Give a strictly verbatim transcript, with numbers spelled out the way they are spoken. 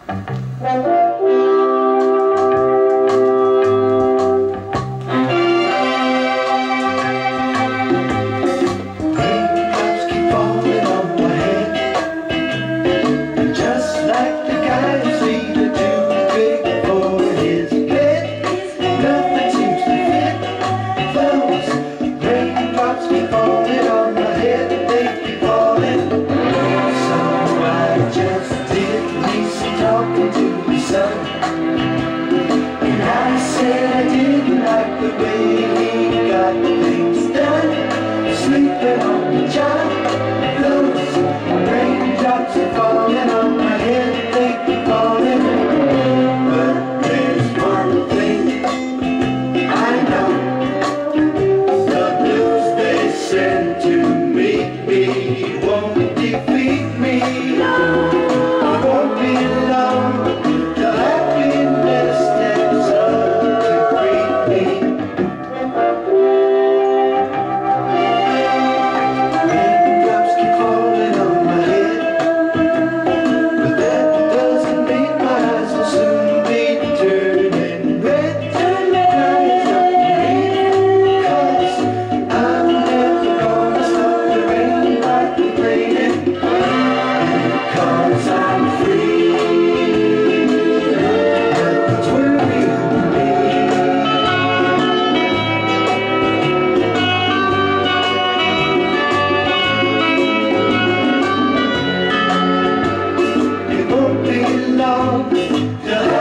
And I said I didn't like the way he got things done, sleeping on the job. Those raindrops are falling on my head, they keep falling. But there's one thing I know, the blues they send to meet me won't defeat me. I won't be alone. Yeah.